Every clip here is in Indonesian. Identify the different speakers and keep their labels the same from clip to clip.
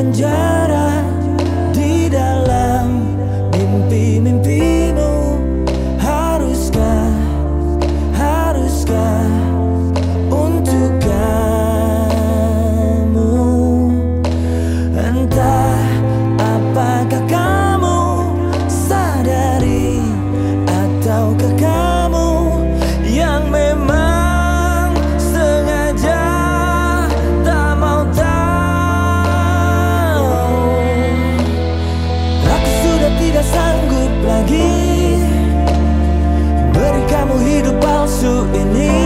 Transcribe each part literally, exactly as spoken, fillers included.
Speaker 1: penjara di dalam mimpi-mimpimu. Haruskah, haruskah untuk kamu? Entah apakah kamu sadari, ataukah kamu yang memang sengaja tak mau tahu. Aku sudah tidak sanggup lagi beri kamu hidup palsu ini.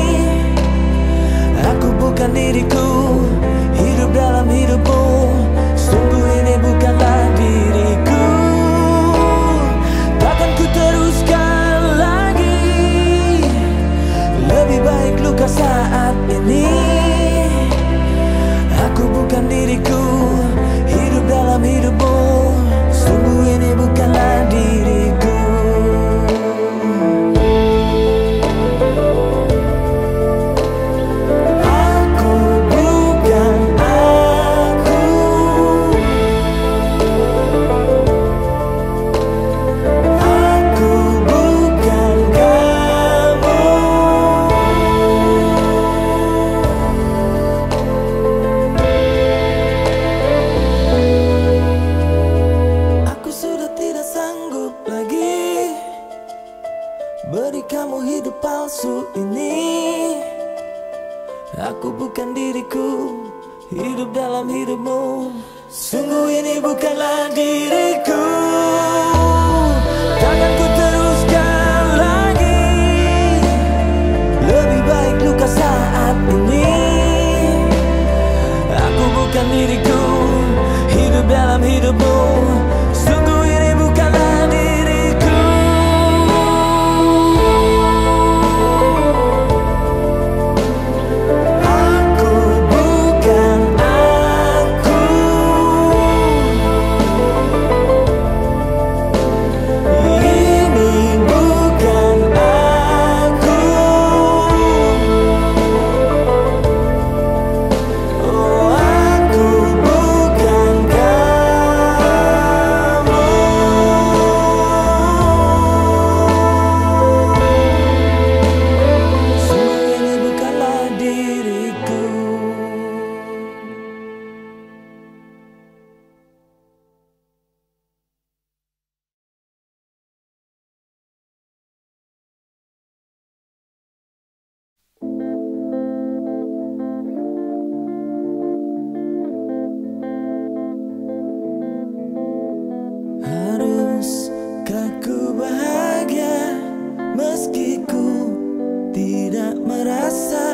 Speaker 1: Aku bukan diriku, hidup dalam hidupmu. Sungguh ini bukanlah diriku. Takkan ku teruskan lagi. Lebih baik luka saat ini. Aku bukan diriku, hidup dalam hidupmu. Sungguh ini bukanlah diriku. Beri kamu hidup palsu ini. Aku bukan diriku, hidup dalam hidupmu. Sungguh ini bukanlah diriku. Takkan ku teruskan lagi. Lebih baik luka saat ini. Aku bukan diriku, hidup dalam hidupmu. Sungguh ini bukanlah diriku. Haruskah ku bahagia meski ku tidak merasa